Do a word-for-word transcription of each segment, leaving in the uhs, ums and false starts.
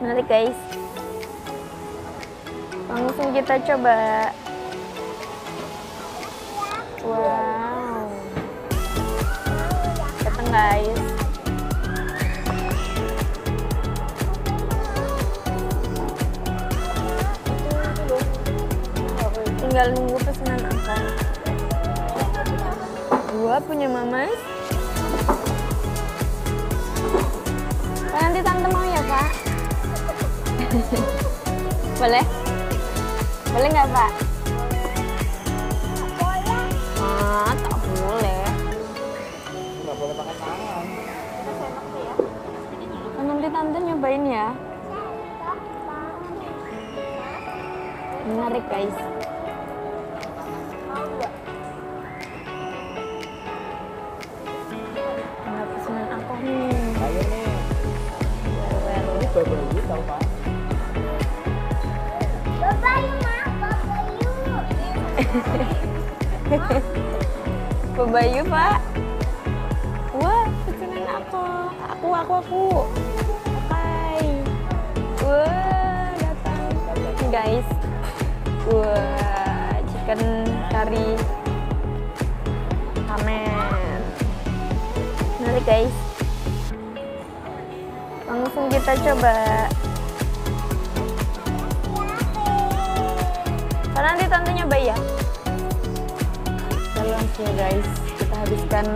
Menarik guys. Langsung kita coba. Wow. Datang guys. Tinggal nunggu pesanan apa. Gua punya Mamas. Pak, nanti tante mau ya Pak? Boleh? Boleh nggak Pak? Boleh. Ah, tak boleh. Nggak boleh pakai tangan. Kan nanti tante nyobain ya. Menarik guys. Nggak pesanan aku nih. Ayo nih. Well, Ini bayi tahu Pak. Babayu mah, babayu. Babayu Pak. Wah, pesanan aku. Aku, aku, aku. Oke. Wah, datang. Nih guys. Wah, chicken curry ramen. Menarik guys. Langsung kita coba. Karena nanti tante nyobain ya. Kita langsung guys, kita habiskan.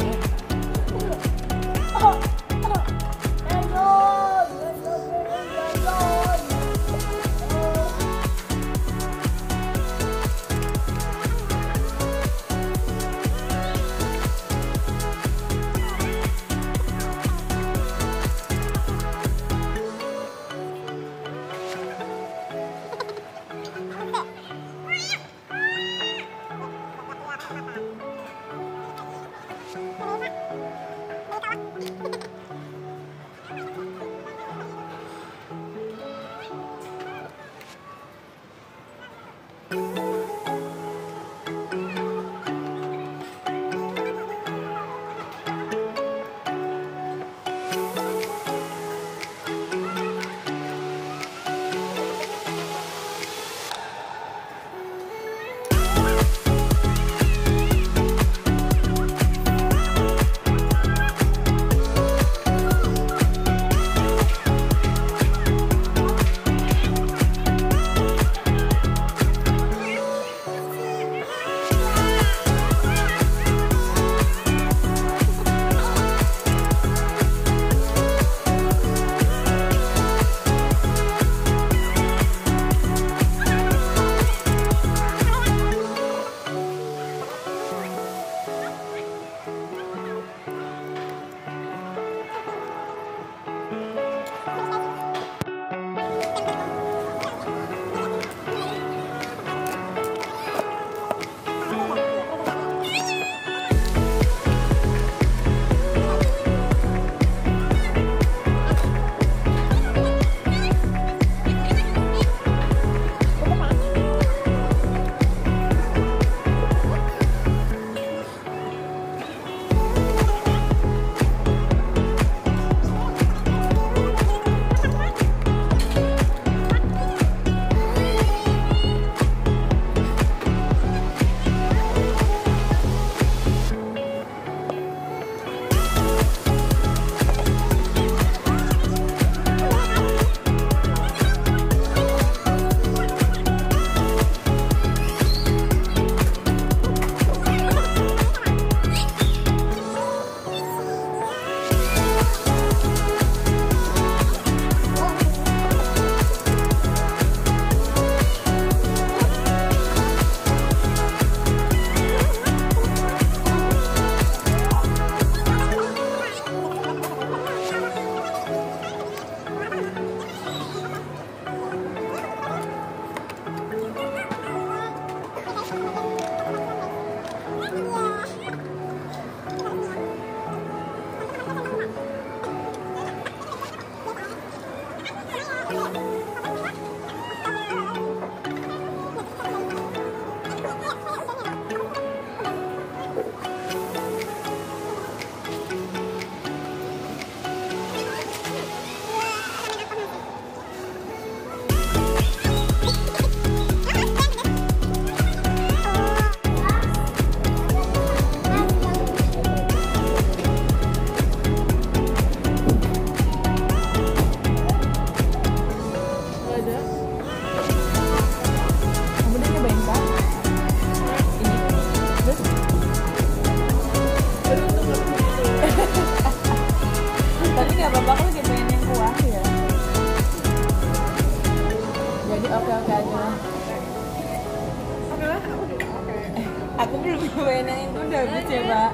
ya, Pak.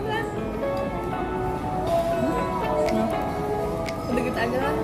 Dikit aja lah.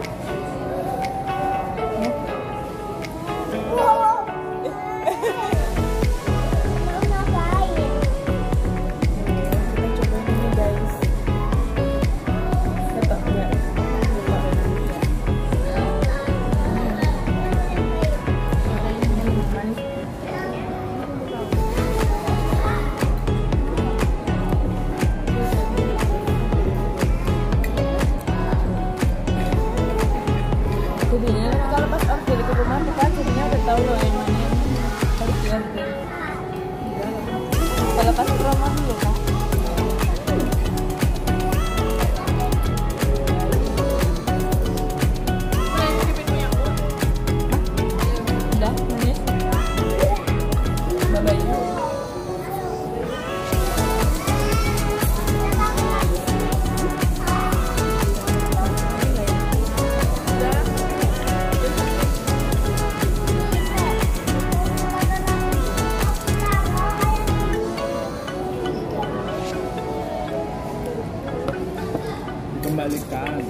Jadinya kalau pas Om balik ke rumah tuh kan jadinya udah tahu loh yang mana yang harus diambil. Kalau pas ke rumah dulu kan. Udah, manis. Bye bye. Kembalikan.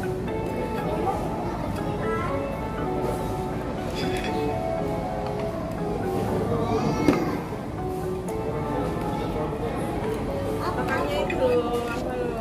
Makanya itu apa lo?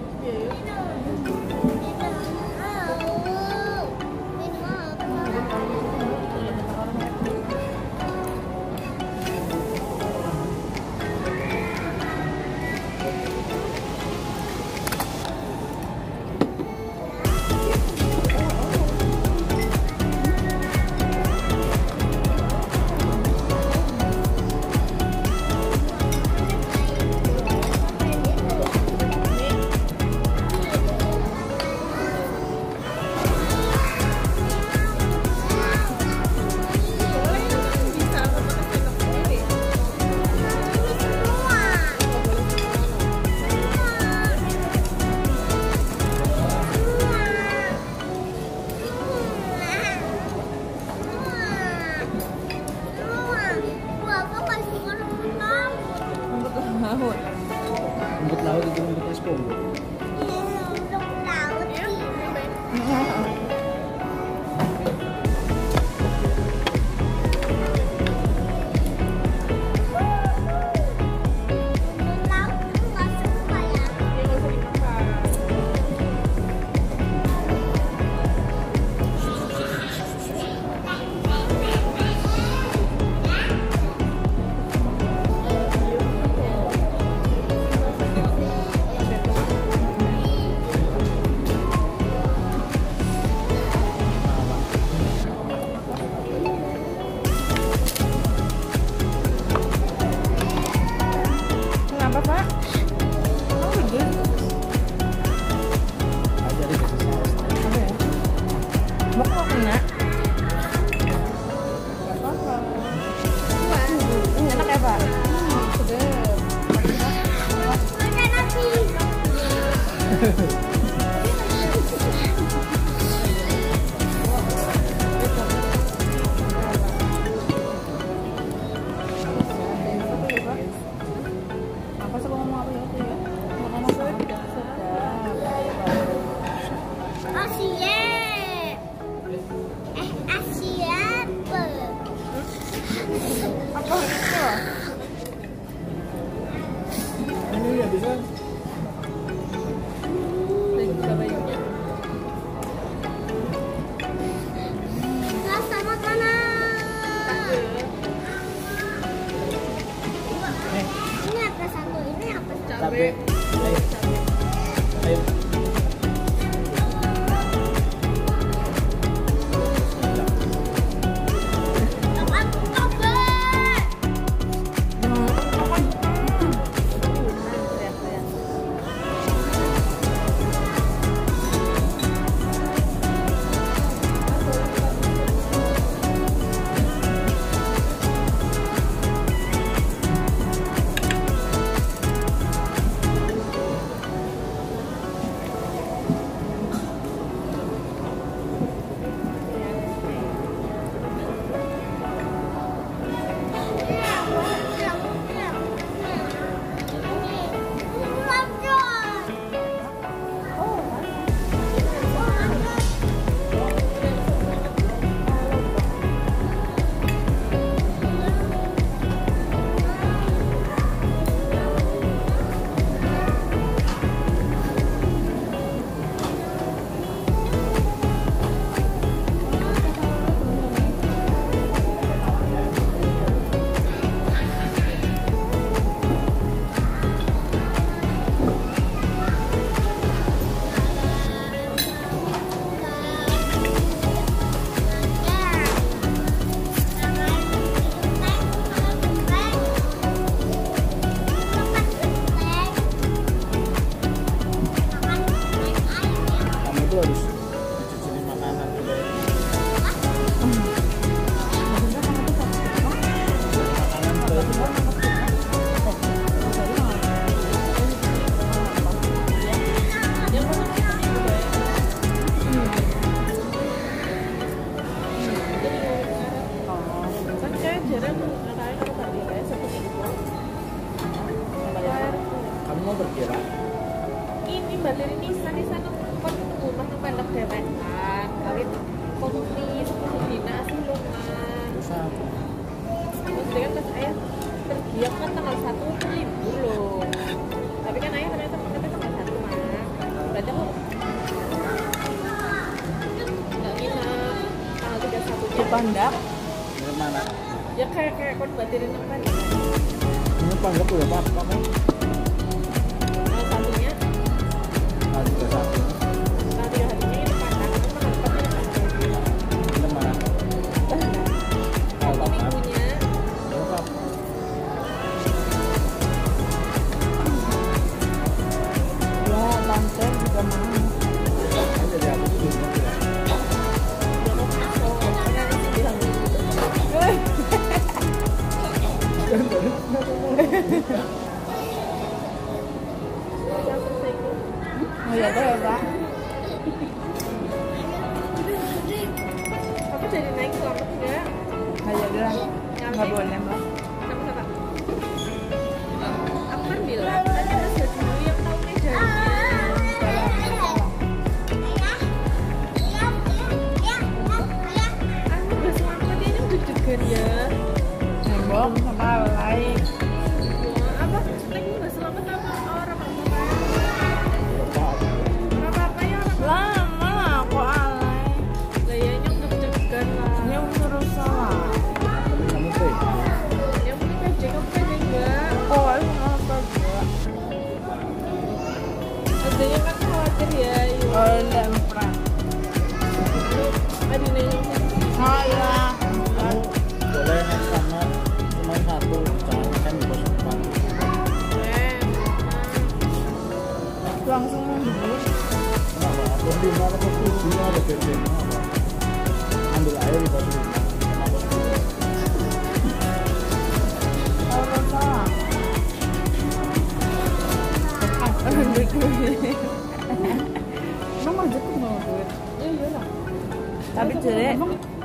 Rumput laut itu rumput espong. Kenapa, Pak? Oh, begini. Ajarin ke sisi. Apa ya? Mau kok kena? Ini enak ya, Pak? Sedap. Apa sih ngomong apa ya? Makanan sedap. Asia. Eh, Asia apa? Apa itu? Ini ya bisa. Rasa makanan. Ini apa satu? Ini apa? Cabe. Ayo. Ayo. ya Pak? Ini Mbak Liri Nisa di sana tempat ketemu mas yang pendek dewekan kawin komunis dina asiluman Terus apa? maksudnya kan pas ayah pergi aku kan tanggal satu libur loh tapi kan ayah ternyata pergi tanggal satu mas berarti aku nggak nginep tanggal tiga puluh satu Di Pandak. Ini mana? ya kayak kayak kon Mbak Liri kan Ini panggap udah Pak, Pak Mas? tanggal satunya Nah, tiga satu. tanggal tiga satunya itu pandang itu tanggal empatnya pandang Ini mana? aku minggunya Ini Pak. Ya, tante juga mau. Ini jadi aku tuh belum ngerti ya. udah mau masuk karena masih bilang Oh ya, tuh ya, Pak. aku jadi naik selamat enggak Ayo dah. Nggak boleh, Mbak. kenapa kenapa aku kan bilang tadi ada dulu yang tahu mejanya aku udah selamat ini udah degan ya Nembok sama lain. Wah, apa lagi udah selamat apa orang apa apa apa ya orang Lama lah, kok alay. lah ya yang deg-degan lah Yang suruh salah. Kamu tuh. yang punya pede kamu pede enggak Oh, aku apa juga. adanya kan khawatir ya yuk Oh, lemprak. adina yang Oh iya. Kamu boleh naik sama cuma satu, jangan kan di pos depan. eh Langsung mundur. Kenapa? Pos lima atau pos tujuh ada bedanya apa? Ambil air di pos lima. Kenapa pos tujuh? Kalau salah. Emang aja tuh mau duit. ya iyalah Tapi jelek.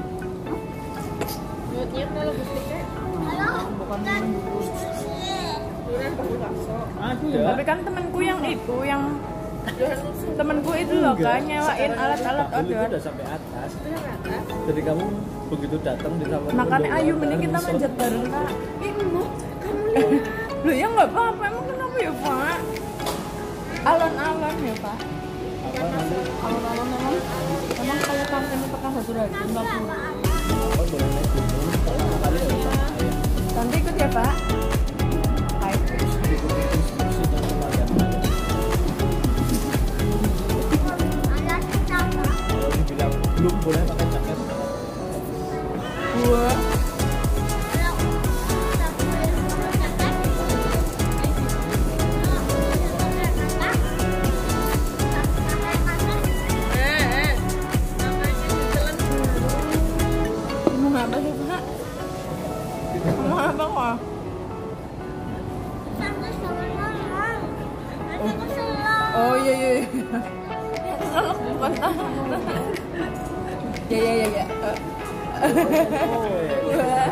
nyotnya kalau bistiknya Bukan durian pakai bakso Ada. Tapi kan temanku yang itu, yang temanku itu loh kan nyewain alat-alat Itu outdoor. udah sampai atas. itu yang atas Jadi kamu begitu datang di sama Makanya ayo mending kita manjat bareng kak. ini mau kamu lihat Loh ya nggak apa-apa, emang kenapa ya pak? Alon-alon ya pak. apa nanti Alon-alon emang emang kalau sampai tekan satu lagi lima puluh. apa boleh naik gunung pertama kali harus sama ayah. Nanti ikut ya pak. Hai. Ikuti instruksi dan pelajaran. Kalau dibilang belum boleh pakai jaket. Dua. eh eh namanya jalan Ngomong apa sih pak? Ngomong apa kok? Oh iya iya. iya. Salah bukan tahan. Ya ya ya ya. Oh ya.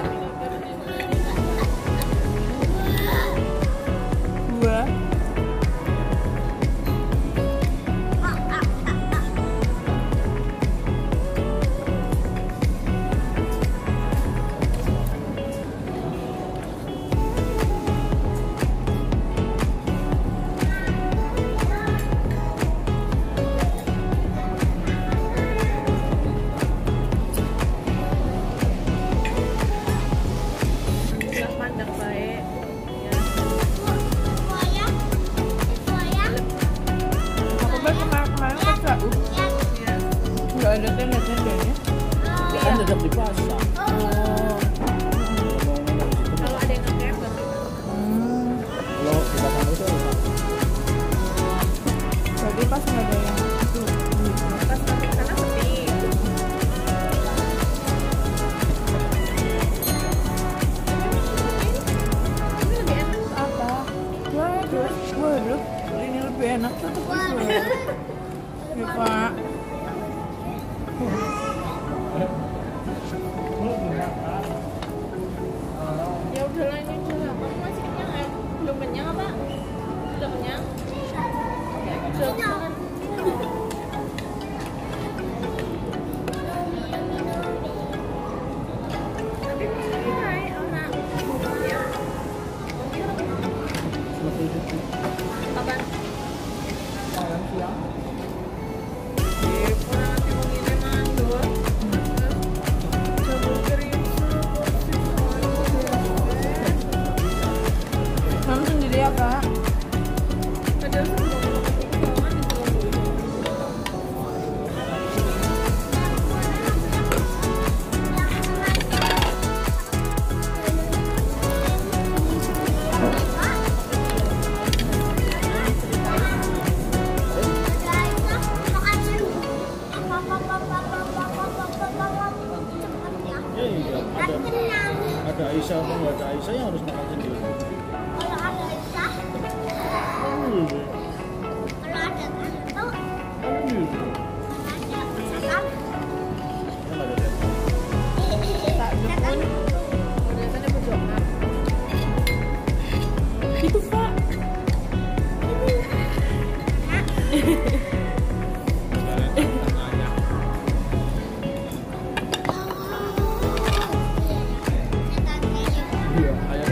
Dua. Dua. sebelah pandang baik ya Aku baru kemarin-kemarin ke K U. ya Nggak ada tenda-tendanya. Ya kan tetap di pasar. Oh. Ngomong-ngomong dari situ. kalau ada yang nge-cap berarti Hmm. Kalau di pasar itu apa? Jadi pas nggak ada yang itu. pas nanti ke sana sepi ini lebih enak Apa? Waduh, waduh. Ini lebih enak tuh tuh. Ya pak. ya udahlah ini udahlah kamu masih kenyang ya belum kenyang apa belum kenyang Iya, ayam.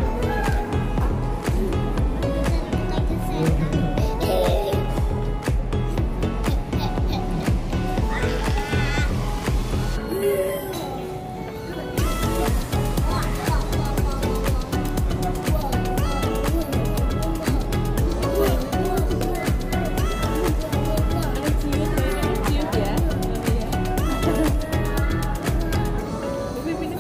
Ada ciut, mainnya ciut ya. Tapi ini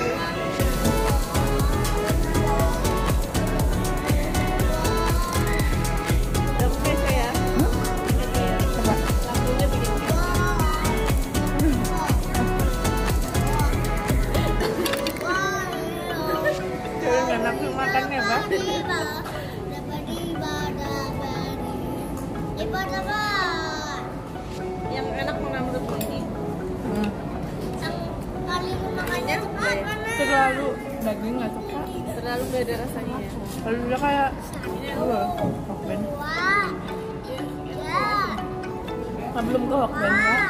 lampunya saya. Coba. Lampunya bikin Jangan nggak nafsu makan ya, Pak? yang enak mana menurut ini? Hmm. Terlalu daging nggak suka. Terlalu gak ada rasanya ya. Kalau dia kayak gue hokben. Nah, belum ke hokben, Pak.